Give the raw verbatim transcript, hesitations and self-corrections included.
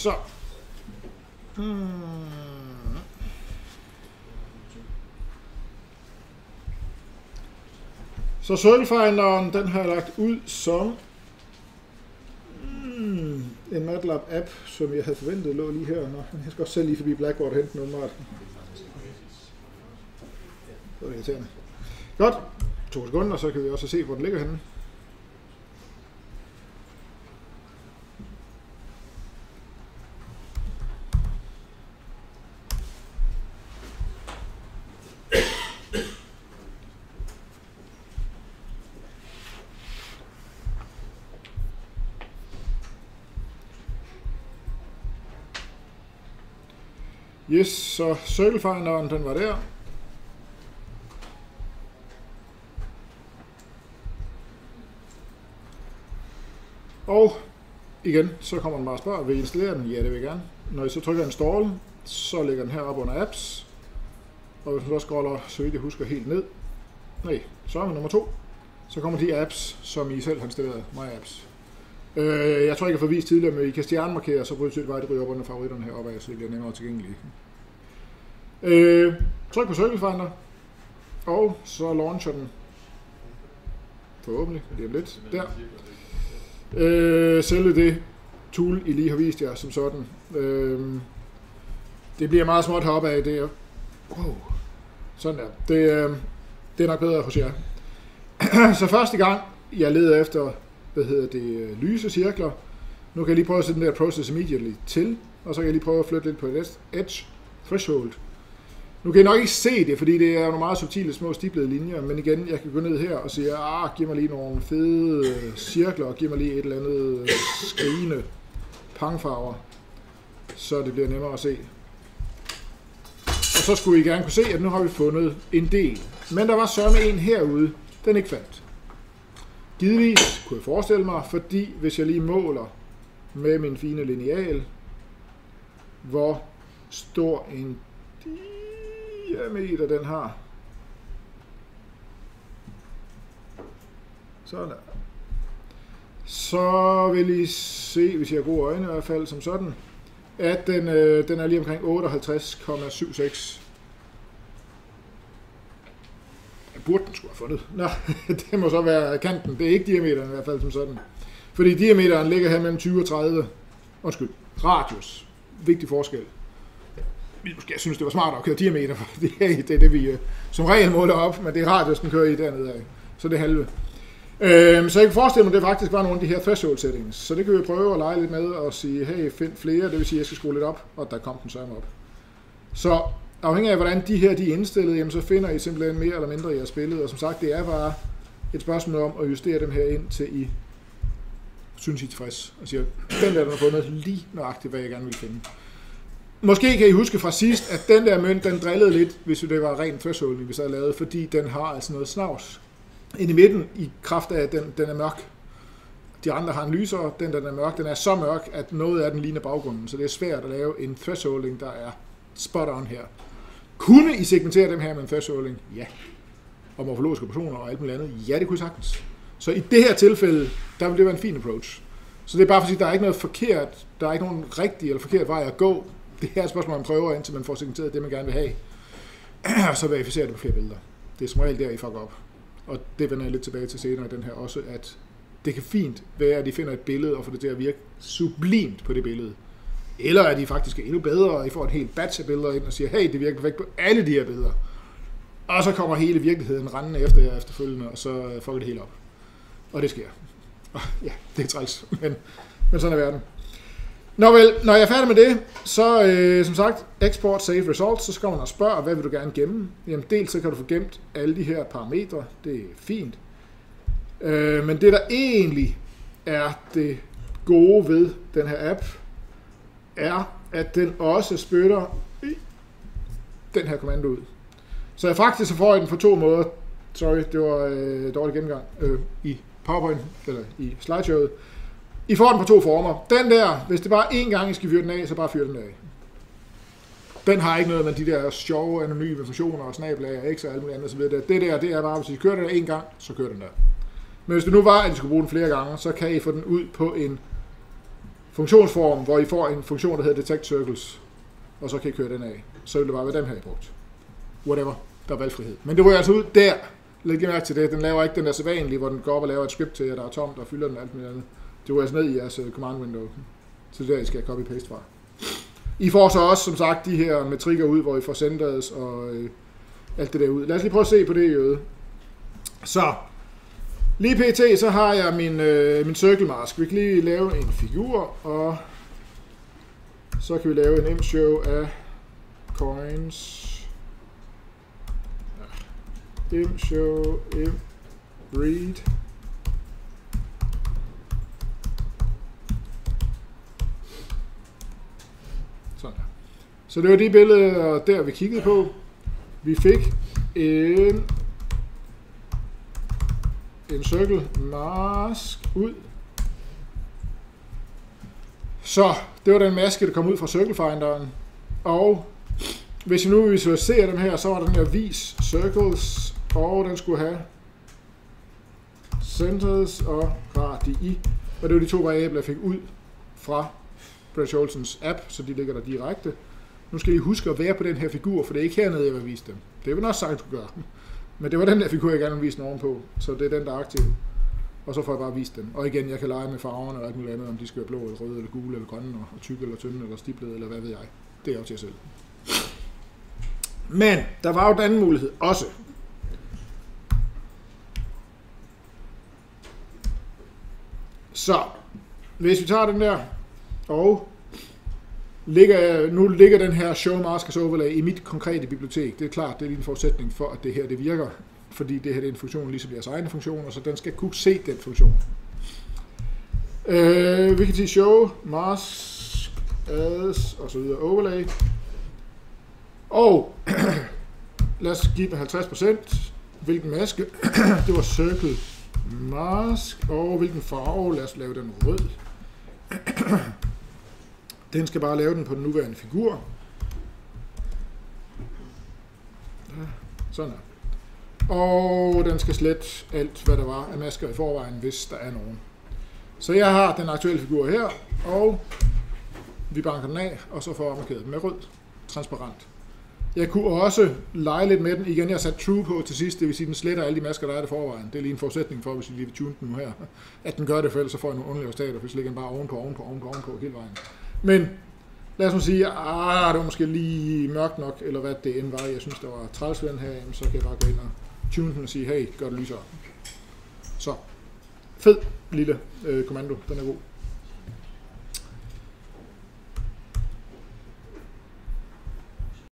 Så. Hmm. Så Circlefinderen, den har jeg lagt ud som hmm, en MATLAB-app, som jeg havde forventet lå lige her. Nå, jeg skal også selv lige forbi Blackboard og hente noget mat. Det var irriterende. Godt. To sekunder, så kan vi også se, hvor den ligger henne. Yes, så Circlefinderen, den var der. Og igen, så kommer den bare og spørger, vil I installere den? Ja, det vil jeg gerne. Når I så trykker install, så ligger den her op under apps. Og hvis man så scroller, så vidt jeg husker, helt ned. Nej, så er vi nummer to. Så kommer de apps, som I selv har installeret, My Apps. Øh, jeg tror ikke, jeg har forvist tidligere, men I kan stjernemarkere, så betyder det bare, at det ryger op under favoritterne heroppe, så det bliver nemmere tilgængeligt. Øh, tryk på Circlefinder, og så launcher den forhåbentlig, det er lidt der. Øh, selve det tool, I lige har vist jer som sådan. Øh, det bliver meget småt heroppe af det. Wow. Sådan der. Det, øh, det er nok bedre hos jer. Så første gang, jeg leder efter, hvad hedder det, lyse cirkler. Nu kan jeg lige prøve at sætte den der process immediately til, og så kan jeg lige prøve at flytte lidt på edge threshold. Nu kan I nok ikke se det, fordi det er nogle meget subtile, små stiplede linjer, men igen, jeg kan gå ned her og sige, ah, giv mig lige nogle fede cirkler, og giv mig lige et eller andet skrigende pangfarver, så det bliver nemmere at se. Og så skulle I gerne kunne se, at nu har vi fundet en del. Men der var sørme en herude, den ikke fandt. Givetvis kunne jeg forestille mig, fordi hvis jeg lige måler med min fine lineal, hvor stor en diameter den har. Sådan der. Så vil I se, hvis I har gode øjne i hvert fald som sådan, at den, øh, den er lige omkring otteoghalvtreds komma syvoghalvtreds. Jeg burde den skulle have fundet. Nå, det må så være kanten. Det er ikke diameteren i hvert fald som sådan. Fordi diameteren ligger her mellem tyve og tredive. Undskyld, radius. Vigtig forskel. Måske jeg synes, det var smartere at køre diameter, for det er det, er det vi uh, som regel måler op, men det er radius, den kører i dernede af. Så det er halve. Øhm, så jeg kan forestille mig, at det faktisk var nogle af de her threshold settings. Så det kan vi prøve at lege lidt med og sige, hey, find flere, det vil sige, at jeg skal skrue lidt op, og der kom den sørme op. Så afhængig af, hvordan de her de er indstillet, jamen, så finder I simpelthen mere eller mindre i jeres billede. Og som sagt, det er bare et spørgsmål om at justere dem her ind, til I synes I er tilfreds. Og siger, den der, den har fundet lige nøjagtigt, hvad jeg gerne vil finde. Måske kan I huske fra sidst, at den der mønt, den drillede lidt, hvis det var ren thresholding, vi så havde lavet, fordi den har altså noget snavs ind i midten, i kraft af, at den, den er mørk. De andre har en lysere, den der er mørk, den er så mørk, at noget af den ligner baggrunden, så det er svært at lave en thresholding, der er spot on her. Kunne I segmentere dem her med en thresholding? Ja. Og morfologiske personer og alt muligt andet? Ja, det kunne I sagtens. Så i det her tilfælde, der vil det være en fin approach. Så det er bare for at sige, at der er ikke noget forkert, der er ikke nogen rigtig eller forkert vej at gå. Det her er et spørgsmål, man prøver, indtil man får segmenteret det, man gerne vil have. Og så verificerer det på flere billeder. Det er som regel der, I fucker op. Og det vender jeg lidt tilbage til senere i den her også, at det kan fint være, at de finder et billede og får det til at virke sublimt på det billede. Eller at de faktisk er endnu bedre, og I får et helt batch af billeder ind og siger, hey, det virker perfekt på alle de her billeder. Og så kommer hele virkeligheden rendende efter jer efterfølgende, og så fucker det helt op. Og det sker. Ja, det er træls, men, men sådan er verden. Nå vel, når jeg er færdig med det, så øh, som sagt, export save results, så skal man og spørge, hvad vil du gerne gemme? Jamen dels så kan du få gemt alle de her parametre, det er fint. Øh, men det der egentlig er det gode ved den her app, er, at den også spytter den her kommando ud. Så jeg faktisk så får jeg den på to måder. Sorry, det var øh, dårlig gennemgang øh, i PowerPoint, eller i slideshowet. I får den på to former. Den der, hvis det bare én gang, I skal fyre den af, så bare fyr den af. Den har ikke noget med de der sjove, anonyme funktioner og snabelager, X og alt muligt andet osv. Det der, det er bare, hvis I kører den der én gang, så kører den der. Men hvis det nu var, at I skulle bruge den flere gange, så kan I få den ud på en funktionsform, hvor I får en funktion, der hedder detect circles, og så kan I køre den af. Så vil det bare være dem her, I brugt. Whatever. Der er valgfrihed. Men det ryger altså ud der. Læg lige mærke til det. Den laver ikke den der sædvanlige, hvor den går op og laver et script til jer, der er tomt, og fylder den alt med andet. Det ryger altså ned i jeres command window. Så det er der, I skal copy-paste fra. I får så også, som sagt, de her metrikker ud, hvor I får centers og øh, alt det der ud. Lad os lige prøve at se på det i øvrigt. Så, lige pt. Så har jeg min, øh, min circle mask. Vi kan lige lave en figur, og så kan vi lave en imshow af coins. Imshow, im, read. Sådan der. Så det var de billeder, der vi kiggede på. Vi fik en, en circle mask ud. Så det var den maske, der kom ud fra Circle Finderen. Og hvis I nu visualiserer dem her, så var der den her vis circles, og den skulle have centers og radii. Og det var de to variabler, jeg fik ud fra British Olsens app, så de ligger der direkte. Nu skal I huske at være på den her figur, for det er ikke hernede, jeg vil vise dem. Det vil også sagt, du gøre. Men det var den der figur, jeg gerne vil vise den ovenpå, så det er den, der er aktiv. Og så får jeg bare vist dem. Og igen, jeg kan lege med farverne og alt muligt andet, om de skal være blå, eller røde, eller gule, eller grønne, og tykke, eller tynde, eller stiplede, eller hvad ved jeg. Det er jo til jer selv. Men der var jo den anden mulighed også. Så, hvis vi tager den der, og ligger, nu ligger den her show mask as overlay i mit konkrete bibliotek. Det er klart, det er lige en forudsætning for, at det her det virker. Fordi det her det er en funktion, ligesom jeres egne funktioner, så den skal kunne se den funktion. Øh, vi kan sige show, mask, as, og så videre, overlay. Og lad os give den halvtreds procent. Hvilken maske? Det var circle mask. Og hvilken farve? Lad os lave den rød. Den skal bare lave den på den nuværende figur. Sådan her. Og den skal slette alt, hvad der var af masker i forvejen, hvis der er nogen. Så jeg har den aktuelle figur her, og vi banker den af, og så får jeg markeret den med rød, transparent. Jeg kunne også lege lidt med den. Igen, jeg har sat true på til sidst, det vil sige, at den sletter alle de masker, der er i forvejen. Det er lige en forudsætning for, hvis vi lige vil tune den nu her, at den gør det, for ellers så får jeg nogle underlige resultater, hvis ligger den bare ovenpå, ovenpå, ovenpå, ovenpå hele vejen. Men lad os nu sige, at det var måske lige mørkt nok, eller hvad det end var. Jeg synes, der var træls ved den her, så kan jeg bare gå ind og tune den og sige, hey, gør det lysere. Så, fed lille øh, kommando, den er god.